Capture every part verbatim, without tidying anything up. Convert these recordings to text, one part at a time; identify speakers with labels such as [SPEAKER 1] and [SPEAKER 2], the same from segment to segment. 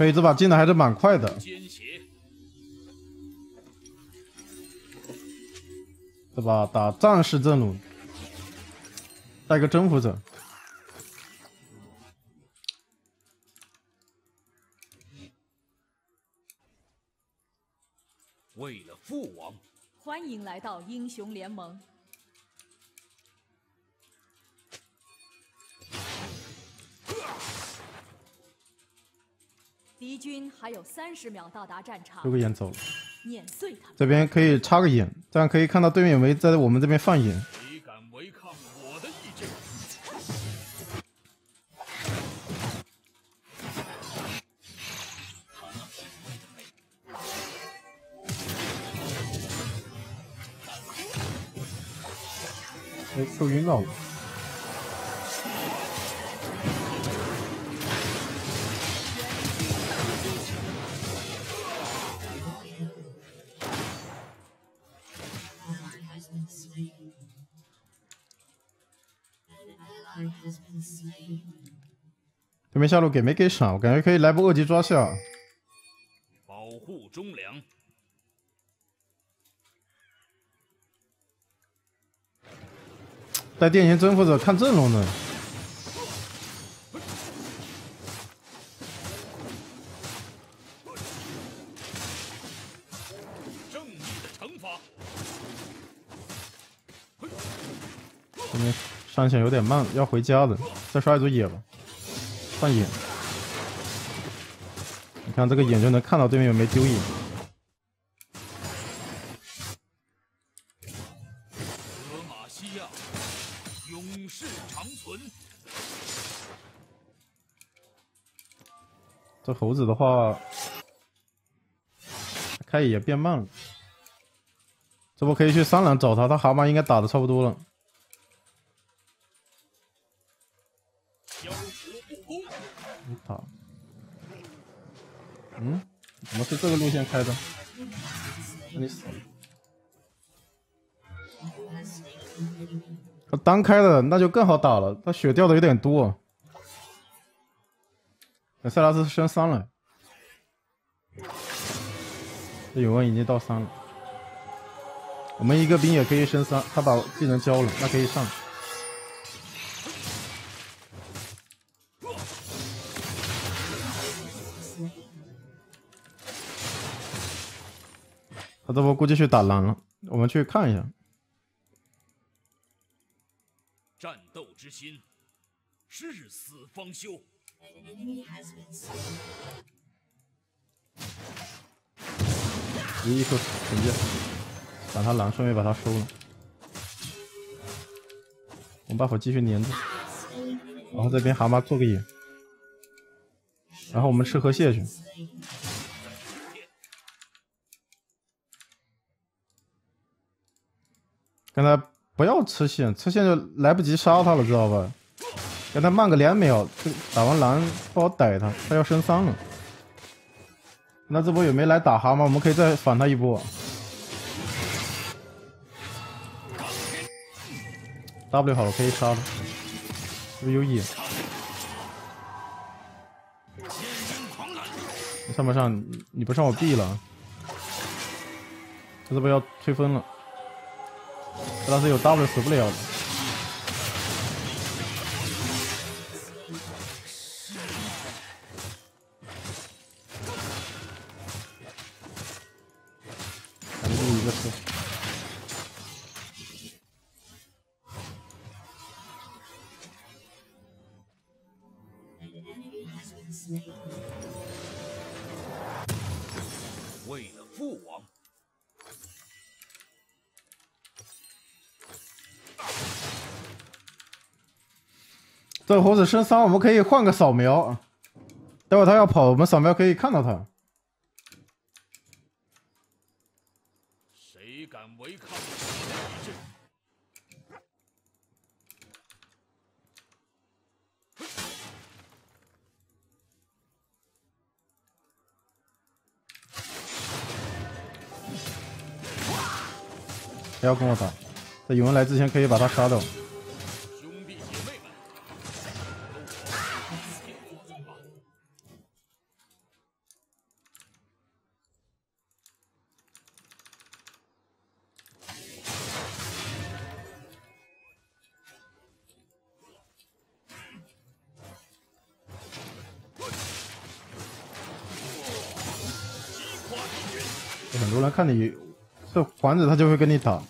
[SPEAKER 1] 可以，这把进的还是蛮快的。这把打战士阵容，带个征服者。
[SPEAKER 2] 为了父王，
[SPEAKER 3] 欢迎来到英雄联盟。 敌军还有三十秒到达战场。
[SPEAKER 1] 这个眼走了，
[SPEAKER 3] 碾碎他。
[SPEAKER 1] 这边可以插个眼，这样可以看到对面有没有在我们这边放眼。
[SPEAKER 2] 谁敢违抗我的意志？
[SPEAKER 1] 哎，受晕到了。 对面下路给没给闪？我感觉可以来波二级抓下。
[SPEAKER 2] 保护忠良。
[SPEAKER 1] 带电刑征服者看阵容呢。
[SPEAKER 2] 正义的惩罚。
[SPEAKER 1] 这边上线有点慢，要回家的。再刷一组野吧。 放眼，你看这个眼就能看到对面有没有丢野。
[SPEAKER 2] 德玛西亚，永世长存。
[SPEAKER 1] 这猴子的话，开野变慢了。这波可以去三蓝找他，他蛤蟆应该打的差不多了。 打，嗯，怎么是这个路线开的？那你死了。他单开的那就更好打了，他血掉的有点多。塞拉斯升三了，这永恩已经到三了。我们一个兵也可以升三，他把技能交了，那可以上。 他这波估计去打蓝了，我们去看一下。
[SPEAKER 2] 战斗之心，誓死方休。
[SPEAKER 1] 一一扣惩戒，打他蓝，顺便把他收了。我们buff继续粘着，然后这边蛤蟆做个野，然后我们吃河蟹去。 跟他不要吃线，吃线就来不及杀他了，知道吧？跟他慢个两秒，打完蓝不好逮他，他要升三了。那这波有没来打蛤蟆？我们可以再反他一波。W 好了，可以杀了。是不是有野？你上不上？你不上我 B 了。他这波要推分了。 但是有 W 死不了的。咱们第一个车。
[SPEAKER 2] 为了父王。
[SPEAKER 1] 这个猴子升三，我们可以换个扫描。待会他要跑，我们扫描可以看到他。
[SPEAKER 2] 谁敢违抗我的意志？
[SPEAKER 1] 不要跟我打，在永恩来之前可以把他杀掉。 很多人看你这环子，他就会跟你打，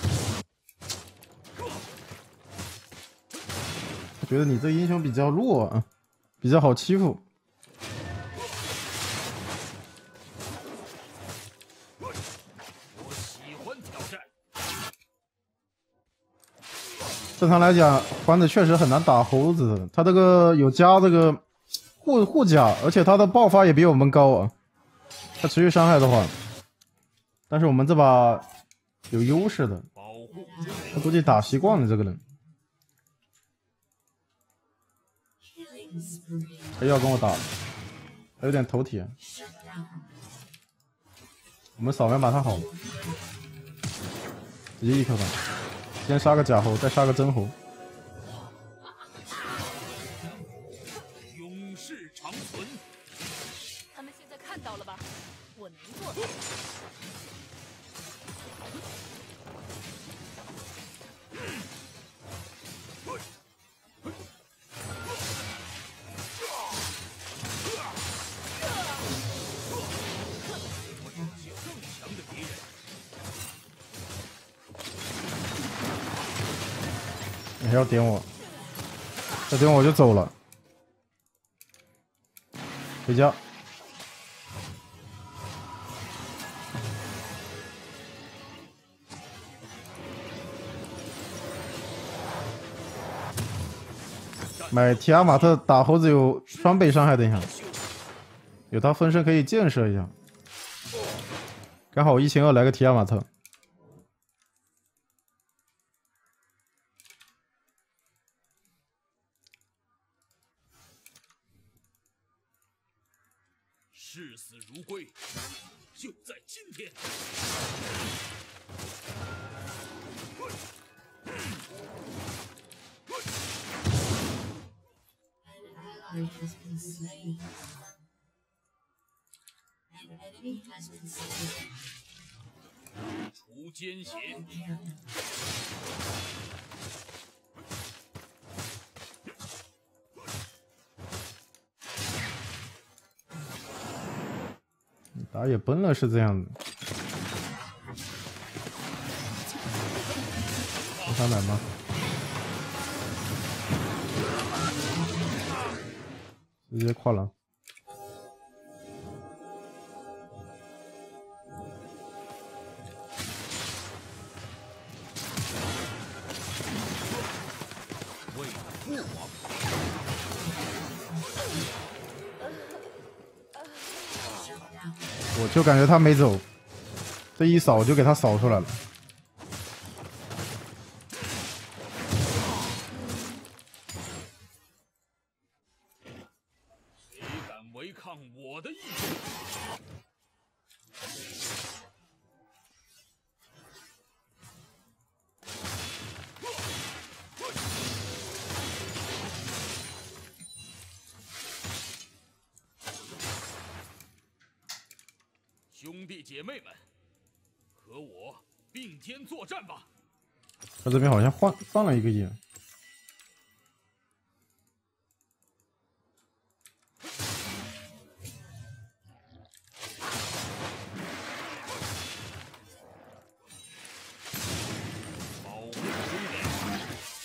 [SPEAKER 1] 他觉得你这英雄比较弱啊，比较好欺负。
[SPEAKER 2] 我喜欢挑战。
[SPEAKER 1] 正常来讲，环子确实很难打猴子的，他这个有加这个护护甲，而且他的爆发也比我们高啊。他持续伤害的话，但是我们这把有优势的，他估计打习惯了这个人。他要跟我打，他有点头铁。我们扫描马上好了，直接一 Q 他，先杀个假猴，再杀个真猴。
[SPEAKER 2] 永世长存。
[SPEAKER 3] 他们现在看到了吧？我能做到。
[SPEAKER 1] 你还要点我，再点我就走了，回家。买提亚马特打猴子有双倍伤害，等一下，有他分身可以建设一下。刚好我一千二来个提亚马特。
[SPEAKER 2] 视死如归，就在今天。除奸邪。
[SPEAKER 1] 打野崩了是这样的，有他买吗？直接跨栏。
[SPEAKER 2] 为了父王。
[SPEAKER 1] 我就感觉他没走，这一扫就给他扫出来了。
[SPEAKER 2] 谁敢违抗我的意志？兄弟姐妹们，和我并肩作战吧！
[SPEAKER 1] 他这边好像换放了一个野，
[SPEAKER 2] 保护终点。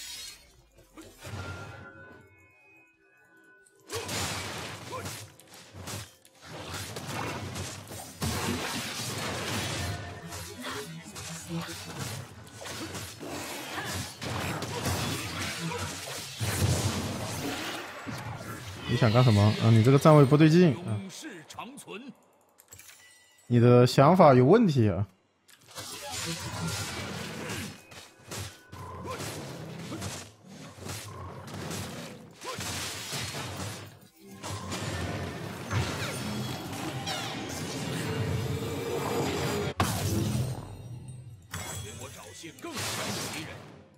[SPEAKER 1] 你想干什么啊？你这个站位不对劲啊！
[SPEAKER 2] 永世长存。
[SPEAKER 1] 你的想法有问题啊！
[SPEAKER 2] 给我找些更强的敌人。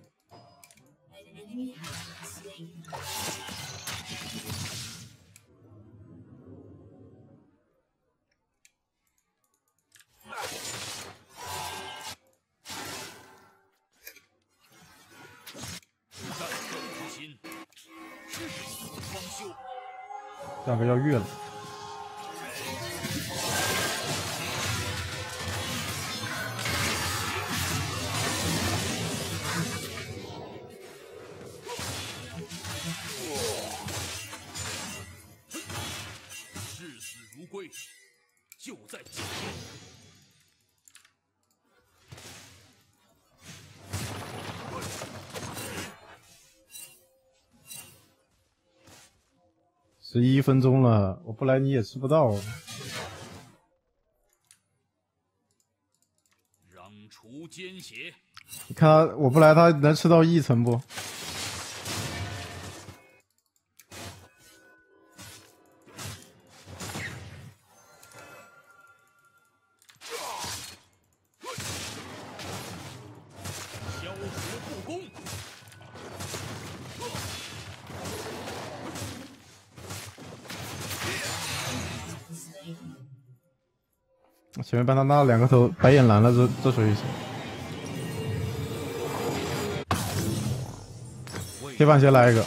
[SPEAKER 2] 战斗之心，至死方休。
[SPEAKER 1] 价格要越了。
[SPEAKER 2] 归就在今天。
[SPEAKER 1] 十一分钟了，我不来你也吃不到。
[SPEAKER 2] 让除奸邪。
[SPEAKER 1] 你看他，我不来他能吃到一层不？
[SPEAKER 2] 消除不公。
[SPEAKER 1] 前面帮他拉了两个头，白眼蓝了，这这属于是。铁板鞋来一个。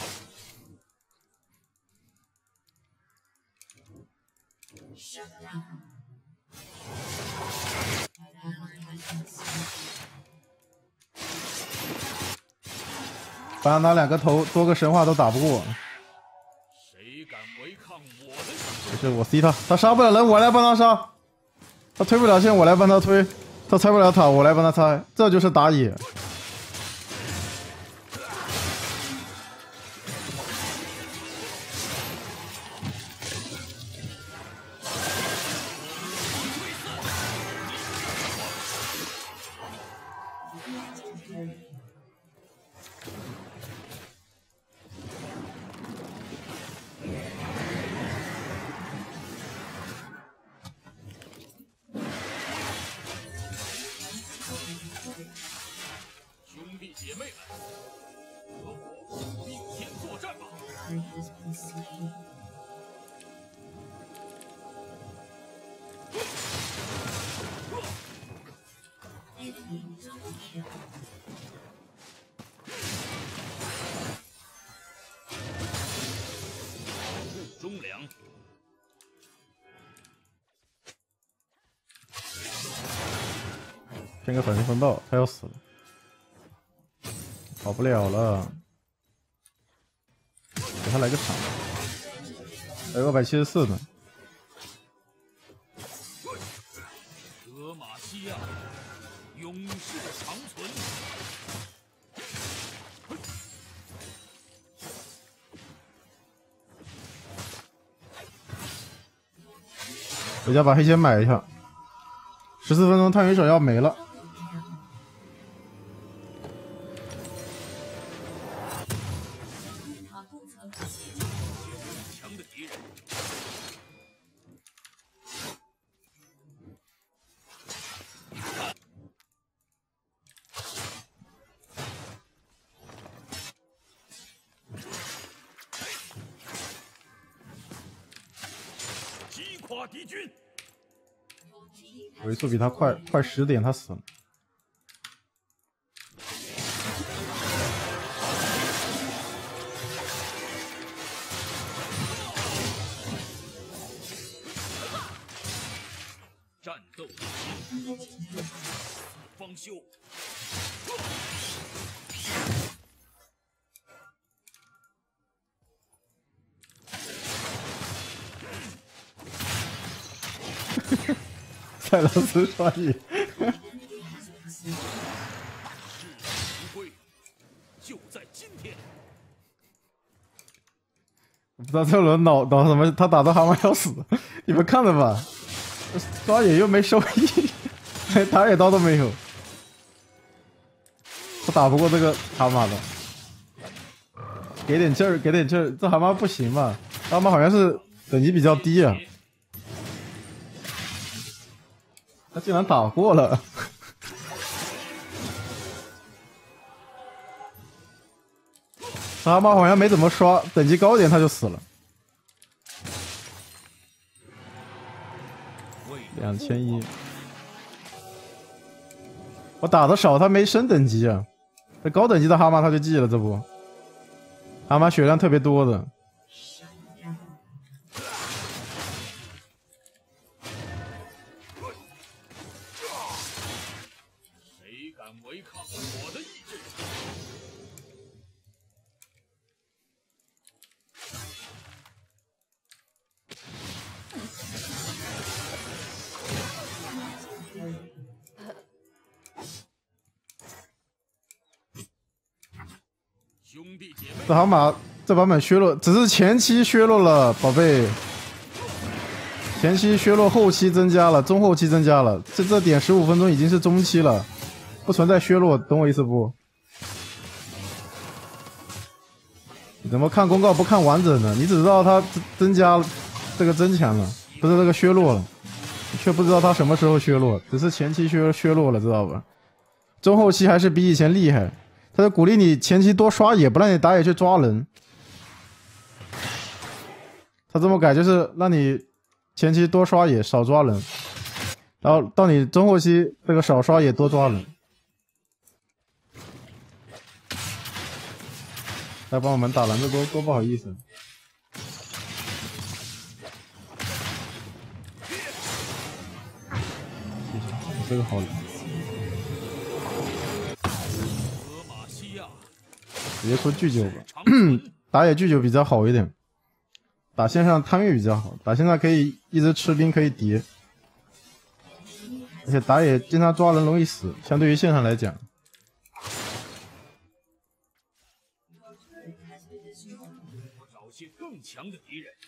[SPEAKER 1] 帮他拿两个头，多个神话都打不过。
[SPEAKER 2] 谁敢违抗我的？
[SPEAKER 1] 没事，我 C 他，他杀不了人，我来帮他杀。他推不了线，我来帮他推；他拆不了塔，我来帮他拆。这就是打野。
[SPEAKER 2] 兄弟姐妹们，和我并肩作战吧！护忠良。
[SPEAKER 1] 骗个反身风暴，他要死了，跑不了了。给他来个场，还有二百七十四呢。
[SPEAKER 2] 德玛西亚，永世长存。
[SPEAKER 1] 回家把黑线买一下。十四分钟，探云手要没了。
[SPEAKER 2] 强的敌人。击垮敌军。
[SPEAKER 1] 尾速比他快，快十点，他死了。
[SPEAKER 2] 战斗方休。
[SPEAKER 1] 塞勒斯刷野。
[SPEAKER 2] 事不归，就在今天。
[SPEAKER 1] 我不知道这轮脑脑什么，他打到蛤蟆要死，你们看了吧？刷野又没收益，连打野刀都没有，我打不过这个蛤蟆的。给点劲儿，给点劲儿，这蛤蟆不行吧？蛤蟆好像是等级比较低啊。他竟然打过了。蛤蟆好像没怎么刷，等级高点他就死了。两千一，我打的少，他没升等级啊。这高等级的蛤蟆他就记了，这不，蛤蟆血量特别多的。
[SPEAKER 2] 谁敢违抗我的意志？
[SPEAKER 1] 这航马这版本削弱，只是前期削弱了，宝贝。前期削弱，后期增加了，中后期增加了。这这点十五分钟已经是中期了，不存在削弱，懂我意思不？你怎么看公告不看完整的？你只知道它增加这个增强了，不是这个削弱了，你却不知道它什么时候削弱，只是前期削削弱了，知道吧？中后期还是比以前厉害。他是鼓励你前期多刷野，不让你打野去抓人。他这么改就是让你前期多刷野，少抓人，然后到你中后期这个少刷野，多抓人。来帮我们打蓝，这多多不好意思。这个好了。直接出巨九吧，打野巨九比较好一点，打线上贪欲比较好，打线上可以一直吃兵可以叠，而且打野经常抓人容易死，相对于线上来讲。
[SPEAKER 2] 找些更强的敌人。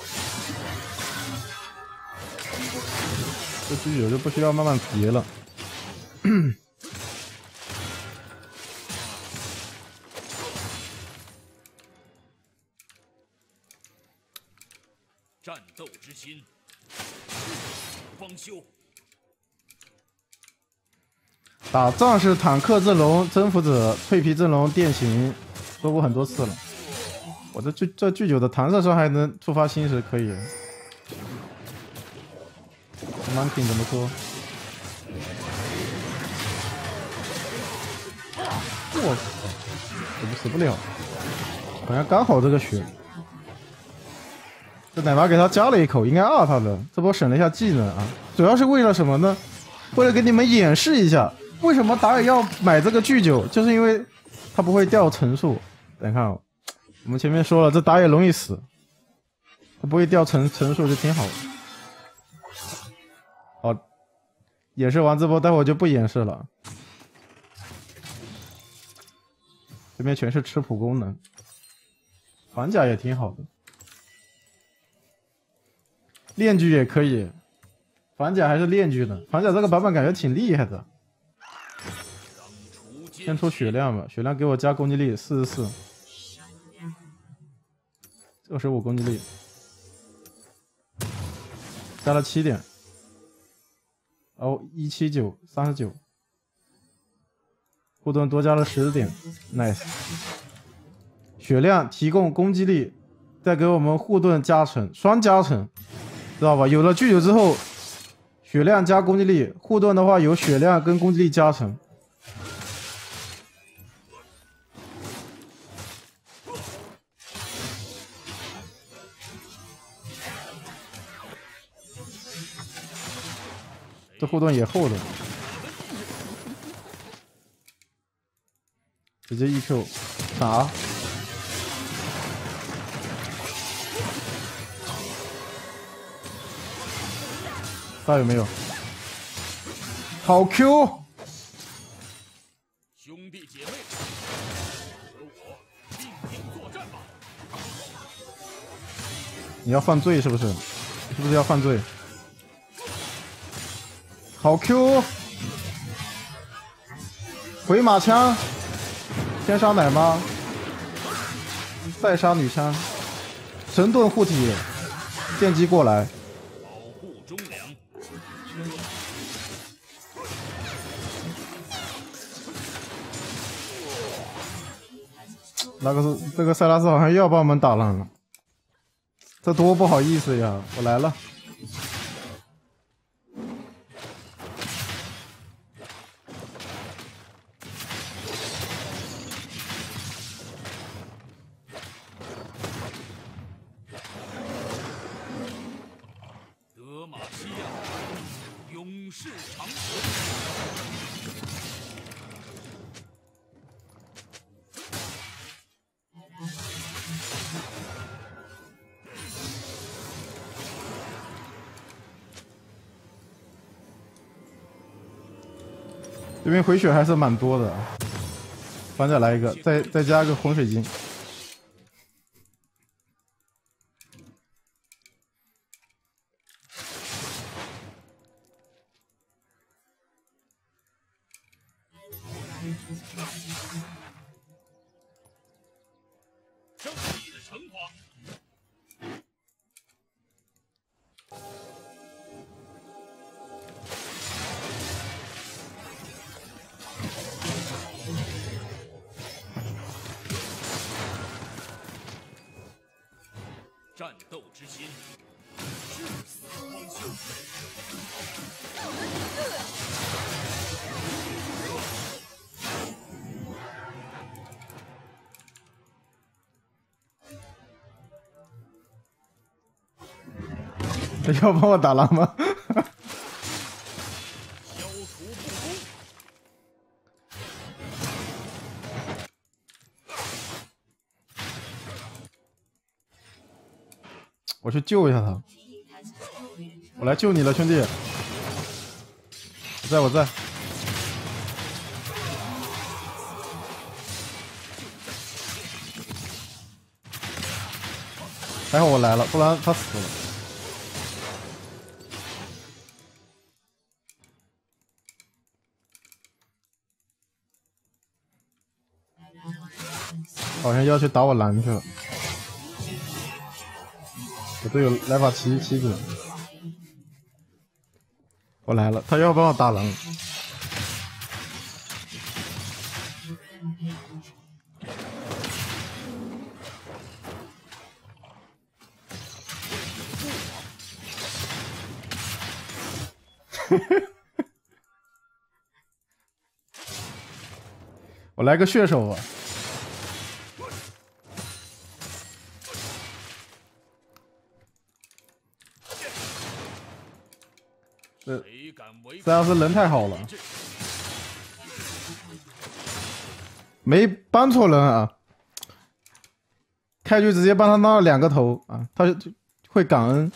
[SPEAKER 1] 这巨九就不需要慢慢叠了。
[SPEAKER 2] 战斗之心，方休。
[SPEAKER 1] 打仗是坦克阵容、征服者、脆皮阵容、电刑，说过很多次了。我这巨这巨九的弹射时候还能触发星石，可以。Monkey 怎么说？我操，死不死不了，好像刚好这个血。这奶妈给他加了一口，应该二他的，这波省了一下技能啊，主要是为了什么呢？为了给你们演示一下，为什么打野要买这个巨九，就是因为他不会掉层数。等看、哦，我们前面说了，这打野容易死，他不会掉层层数就挺好的。好，演示完这波，待会儿就不演示了。这边全是吃普功能，反甲也挺好的。炼巨也可以，反甲还是炼巨的。反甲这个版本感觉挺厉害的。先出血量吧，血量给我加攻击力四十四，二十五攻击力，加了七点，哦，一七九三十九，护盾多加了十点 ，nice。血量提供攻击力，再给我们护盾加成，双加成。知道吧？有了巨九之后，血量加攻击力，护盾的话有血量跟攻击力加成。这护盾也厚的，直接 E Q 打。大有没有？好 Q！
[SPEAKER 2] 兄弟姐妹，和我并肩作战吧！
[SPEAKER 1] 你要犯罪是不是？是不是要犯罪？好 Q！ 回马枪，先杀奶妈，再杀女枪，神盾护体，电击过来。
[SPEAKER 2] 忠良，
[SPEAKER 1] 那个是这个塞拉斯好像又要帮我们打烂了，这多不好意思呀！我来了。
[SPEAKER 2] 德玛西亚，永世长存。
[SPEAKER 1] 这边回血还是蛮多的，反甲来一个，再再加个洪水晶。
[SPEAKER 2] 胜利的惩罚。战斗之心，至死方休。
[SPEAKER 1] 这要帮我打狼吗？
[SPEAKER 2] 消除不公。
[SPEAKER 1] 我去救一下他，我来救你了，兄弟！我在我在。还好我来了，不然他死了。好像要去打我蓝去了。我队友来把骑骑子，我来了，他要帮我打狼。我来个血手吧。这塞奥斯人太好了，没搬错人啊！开局直接帮他拿了两个头啊，他就会感恩。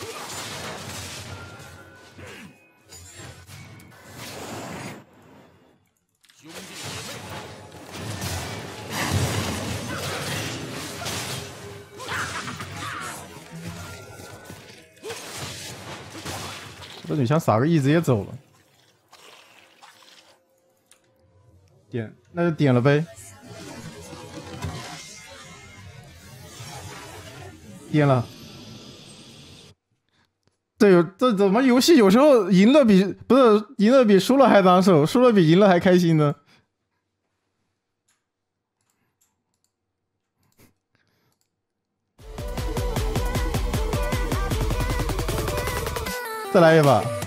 [SPEAKER 1] 这女枪撒个 E 直接走了，点那就点了呗，点了。这有这怎么游戏有时候赢了比不是赢了比输了还难受，输了比赢了还开心呢？再来一把。